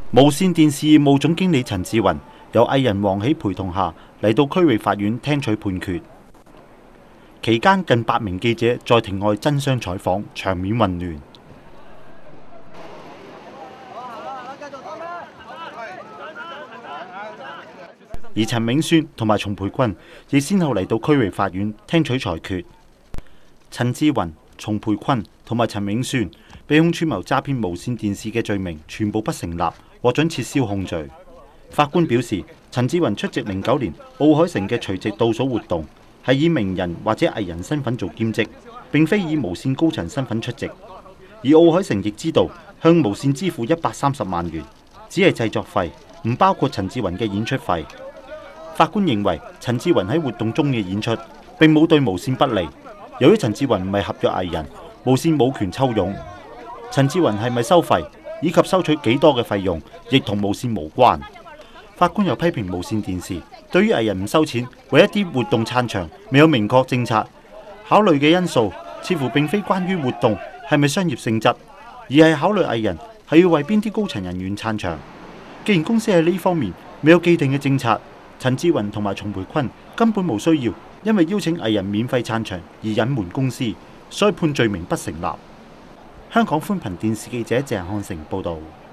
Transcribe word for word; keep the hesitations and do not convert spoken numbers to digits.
無線電視業務總經理陳志雲由藝人王喜陪同下嚟到區域法院聽取判決，期間近百名記者在庭外爭相採訪，場面混亂。而陳銘宣同埋叢培坤亦先後嚟到區域法院聽取裁決。陳志雲、叢培坤同埋陳銘宣被控串謀詐騙無線電視嘅罪名全部不成立，獲准撤銷控罪。法官表示，陳志雲出席零九年奧海城嘅除夕倒數活動，係以名人或者藝人身份做兼職，並非以無線高層身份出席。而奧海城亦知道向無線支付一百三十萬元，只係製作費，唔包括陳志雲嘅演出費。法官認為陳志雲喺活動中嘅演出並冇對無線不利。由於陳志雲唔係合約藝人，無線冇權抽佣。陳志雲係咪收費以及收取幾多嘅費用，亦同無線無關。法官又批評無線電視對於藝人唔收錢，為一啲活動撐場，未有明確政策。考慮嘅因素似乎並非關於活動係咪商業性質，而係考慮藝人係要為邊啲高層人員撐場。既然公司喺呢方面未有既定嘅政策，陳志雲同埋叢培坤根本無需要因為邀請藝人免費撐場而隱瞞公司，所以判罪名不成立。香港寬頻電視記者鄭漢成報導。